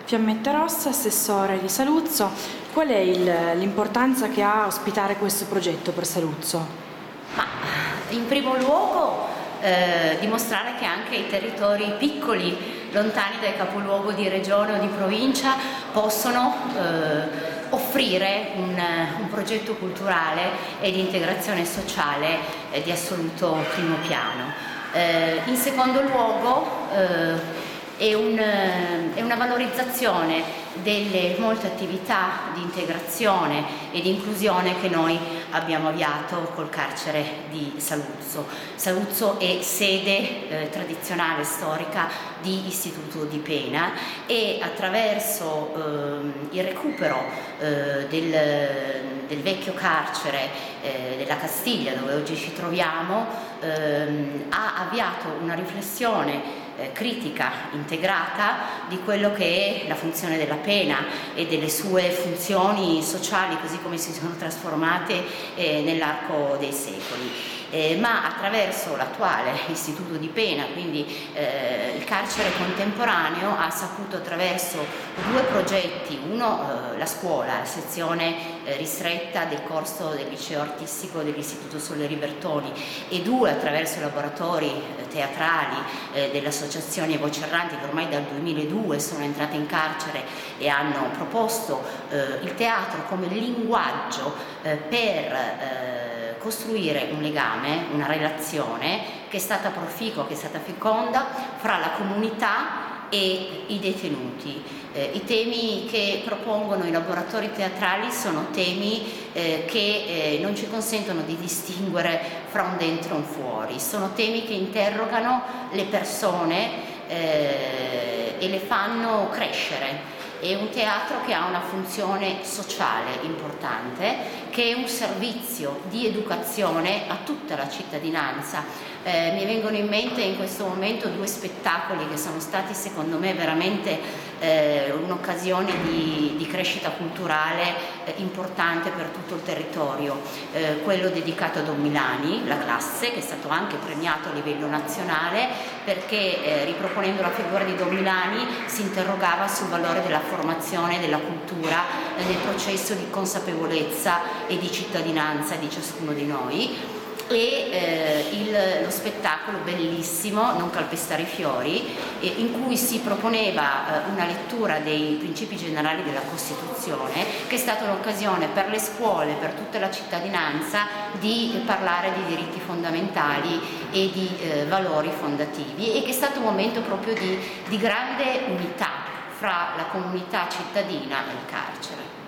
Fiammetta Rossa, assessore di Saluzzo, qual è l'importanza che ha ospitare questo progetto per Saluzzo? Ma in primo luogo dimostrare che anche i territori piccoli, lontani dal capoluogo di regione o di provincia, possono offrire un progetto culturale e di integrazione sociale di assoluto primo piano. In secondo luogo è una valorizzazione delle molte attività di integrazione e di inclusione che noi abbiamo avviato col carcere di Saluzzo. Saluzzo è sede tradizionale, storica di istituto di pena e attraverso il recupero del vecchio carcere della Castiglia, dove oggi ci troviamo, ha avviato una riflessione critica integrata di quello che è la funzione della pena e delle sue funzioni sociali, così come si sono trasformate nell'arco dei secoli. Ma attraverso l'attuale istituto di pena, quindi il carcere contemporaneo, ha saputo attraverso due progetti, uno la scuola, la sezione ristretta del corso del liceo artistico dell'Istituto Soleri Bertoni, e due attraverso i laboratori teatrali dell'associazione Voci Erranti, che ormai dal 2002 sono entrate in carcere e hanno proposto il teatro come linguaggio per costruire un legame, una relazione che è stata proficua, che è stata feconda fra la comunità e i detenuti. I temi che propongono i laboratori teatrali sono temi che non ci consentono di distinguere fra un dentro e un fuori, sono temi che interrogano le persone e le fanno crescere. È un teatro che ha una funzione sociale importante, che è un servizio di educazione a tutta la cittadinanza. Mi vengono in mente in questo momento due spettacoli che sono stati secondo me veramente un'occasione di crescita culturale importante per tutto il territorio. Quello dedicato a Don Milani, la classe, che è stato anche premiato a livello nazionale, perché riproponendo la figura di Don Milani si interrogava sul valore della formazione e della cultura nel processo di consapevolezza e di cittadinanza di ciascuno di noi. E lo spettacolo bellissimo, Non calpestare i fiori, in cui si proponeva una lettura dei principi generali della Costituzione, che è stata un'occasione per le scuole, per tutta la cittadinanza, di parlare di diritti fondamentali e di valori fondativi, e che è stato un momento proprio di grande unità fra la comunità cittadina e il carcere.